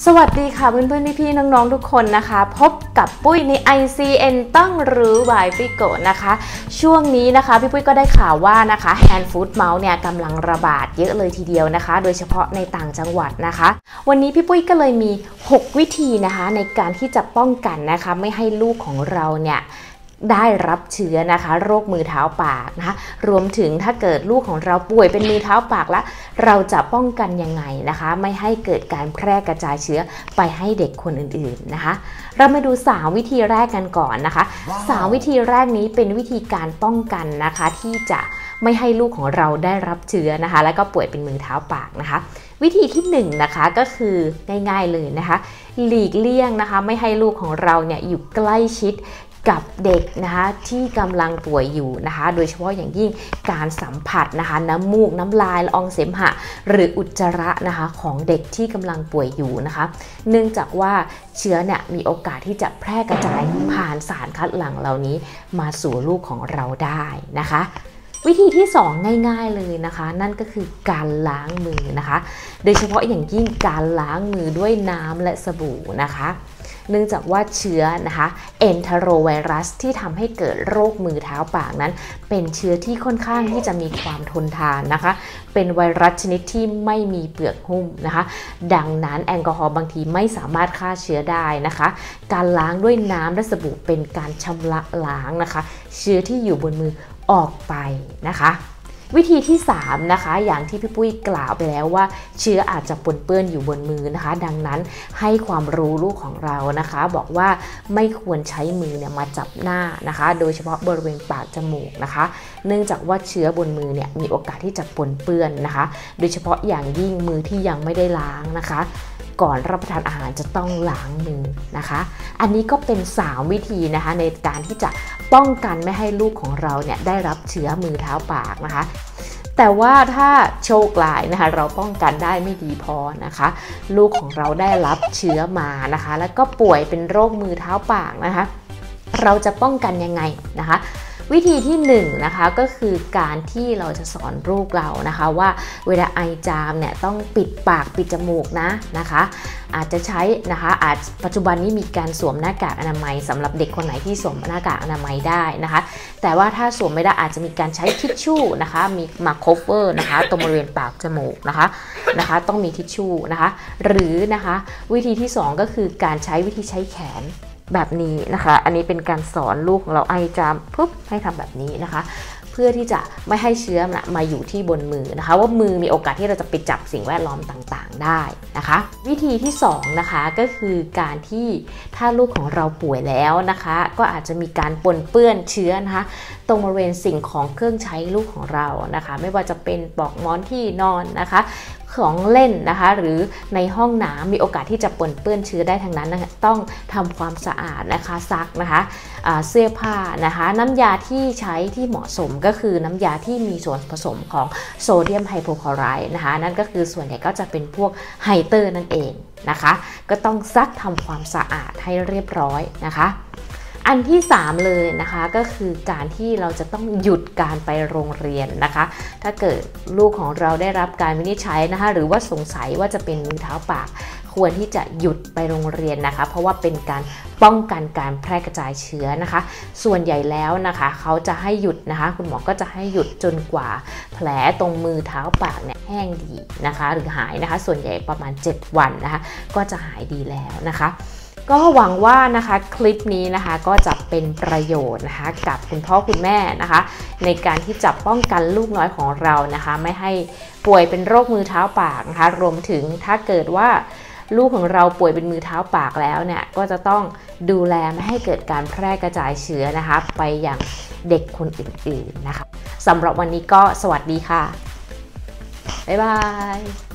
สวัสดีค่ะเพื่อนๆพี่ๆน้องๆทุกคนนะคะพบกับปุ้ยใน ICN ต้องรู้บายพี่โกนะคะช่วงนี้นะคะพี่ปุ้ยก็ได้ข่าวว่านะคะ Hand Foot Mouth เนี่ยกำลังระบาดเยอะเลยทีเดียวนะคะโดยเฉพาะในต่างจังหวัดนะคะวันนี้พี่ปุ้ยก็เลยมี6วิธีนะคะในการที่จะป้องกันนะคะไม่ให้ลูกของเราเนี่ยได้รับเชื้อนะคะโรคมือเท้าปากนะคะรวมถึงถ้าเกิดลูกของเราป่วยเป็นมือเท้าปากแล้วเราจะป้องกันยังไงนะคะไม่ให้เกิดการแพร่กระจายเชื้อไปให้เด็กคนอื่นๆนะคะเรามาดู3วิธีแรกกันก่อนนะคะ3วิธีแรกนี้เป็นวิธีการป้องกันนะคะที่จะไม่ให้ลูกของเราได้รับเชื้อนะคะแล้วก็ป่วยเป็นมือเท้าปากนะคะวิธีที่1นะคะก็คือง่ายๆเลยนะคะหลีกเลี่ยงนะคะไม่ให้ลูกของเราเนี่ยอยู่ใกล้ชิดกับเด็กนะคะที่กำลังป่วยอยู่นะคะโดยเฉพาะอย่างยิ่งการสัมผัสนะคะน้ำมูกน้ำลายละอองเสมหะหรืออุจจาระนะคะของเด็กที่กำลังป่วยอยู่นะคะเนื่องจากว่าเชื้อเนี่ยมีโอกาสที่จะแพร่กระจายผ่านสารคัดหลั่งเหล่านี้มาสู่ลูกของเราได้นะคะวิธีที่2ง่ายๆเลยนะคะนั่นก็คือการล้างมือนะคะโดยเฉพาะอย่างยิ่งการล้างมือด้วยน้ำและสบู่นะคะเนื่องจากว่าเชื้อนะคะเอนเทโรไวรัสที่ทำให้เกิดโรคมือเท้าปากนั้นเป็นเชื้อที่ค่อนข้างที่จะมีความทนทานนะคะเป็นไวรัสชนิดที่ไม่มีเปลือกหุ้มนะคะดังนั้นแอลกอฮอล์บางทีไม่สามารถฆ่าเชื้อได้นะคะการล้างด้วยน้ำและสบู่เป็นการชำระล้างนะคะเชื้อที่อยู่บนมือออกไปนะคะวิธีที่3นะคะอย่างที่พี่ปุ้ยกล่าวไปแล้วว่าเชื้ออาจจะปนเปื้อนอยู่บนมือนะคะดังนั้นให้ความรู้ลูกของเรานะคะบอกว่าไม่ควรใช้มือเนี่ยมาจับหน้านะคะโดยเฉพาะบริเวณปากจมูกนะคะเนื่องจากว่าเชื้อบนมือเนี่ยมีโอกาสที่จะปนเปื้อนนะคะโดยเฉพาะอย่างยิ่งมือที่ยังไม่ได้ล้างนะคะก่อนรับประทานอาหารจะต้องล้างมือนะคะอันนี้ก็เป็น3วิธีนะคะในการที่จะป้องกันไม่ให้ลูกของเราเนี่ยได้รับเชื้อมือเท้าปากนะคะแต่ว่าถ้าโชคร้ายนะคะเราป้องกันได้ไม่ดีพอนะคะลูกของเราได้รับเชื้อมานะคะแล้วก็ป่วยเป็นโรคมือเท้าปากนะคะเราจะป้องกันยังไงนะคะวิธีที่1นะคะก็คือการที่เราจะสอนลูกเรานะคะว่าเวลาไอจามเนี่ยต้องปิดปากปิดจมูกนะคะอาจจะใช้นะคะปัจจุบันนี้มีการสวมหน้ากากอนามัยสำหรับเด็กคนไหนที่สวมหน้ากากอนามัยได้นะคะแต่ว่าถ้าสวมไม่ได้อาจจะมีการใช้ทิชชู่นะคะมีมาโคเวอร์นะคะตรงบริเวณปากจมูกนะคะต้องมีทิชชู่นะคะหรือนะคะวิธีที่2ก็คือการใช้วิธีใช้แขนแบบนี้นะคะอันนี้เป็นการสอนลูกของเราไอจามปุ๊บให้ทำแบบนี้นะคะเพื่อที่จะไม่ให้เชื้อมาอยู่ที่บนมือนะคะว่ามือมีโอกาสที่เราจะไปจับสิ่งแวดล้อมต่างๆได้นะคะวิธีที่2นะคะก็คือการที่ถ้าลูกของเราป่วยแล้วนะคะก็อาจจะมีการปนเปื้อนเชื้อนะคะตรงบริเวณสิ่งของเครื่องใช้ลูกของเรานะคะไม่ว่าจะเป็นปลอกหมอนที่นอนนะคะของเล่นนะคะหรือในห้องน้ำมีโอกาสที่จะปนเปื้อนเชื้อได้ทั้งนั้นนะคะต้องทำความสะอาดนะคะซักนะคะเสื้อผ้านะคะน้ำยาที่ใช้ที่เหมาะสมก็คือน้ำยาที่มีส่วนผสมของโซเดียมไฮโปคลอไรด์นะคะนั่นก็คือส่วนใหญ่ก็จะเป็นพวกไฮเตอร์นั่นเองนะคะก็ต้องซักทำความสะอาดให้เรียบร้อยนะคะอันที่3เลยนะคะก็คือการที่เราจะต้องหยุดการไปโรงเรียนนะคะถ้าเกิดลูกของเราได้รับการวินิจฉัยนะคะหรือว่าสงสัยว่าจะเป็นมือเท้าปากควรที่จะหยุดไปโรงเรียนนะคะเพราะว่าเป็นการป้องกันการแพร่กระจายเชื้อนะคะส่วนใหญ่แล้วนะคะเขาจะให้หยุดนะคะคุณหมอก็จะให้หยุดจนกว่าแผลตรงมือเท้าปากเนี่ยแห้งดีนะคะหรือหายนะคะส่วนใหญ่ประมาณ7วันนะคะก็จะหายดีแล้วนะคะก็หวังว่านะคะคลิปนี้นะคะก็จะเป็นประโยชน์นะคะกับคุณพ่อคุณแม่นะคะในการที่จะป้องกันลูกน้อยของเรานะคะไม่ให้ป่วยเป็นโรคมือเท้าปากนะคะรวมถึงถ้าเกิดว่าลูกของเราป่วยเป็นมือเท้าปากแล้วเนี่ยก็จะต้องดูแลไม่ให้เกิดการแพร่กระจายเชื้อนะคะไปยังเด็กคนอื่นๆนะคะสำหรับวันนี้ก็สวัสดีค่ะบ๊ายบาย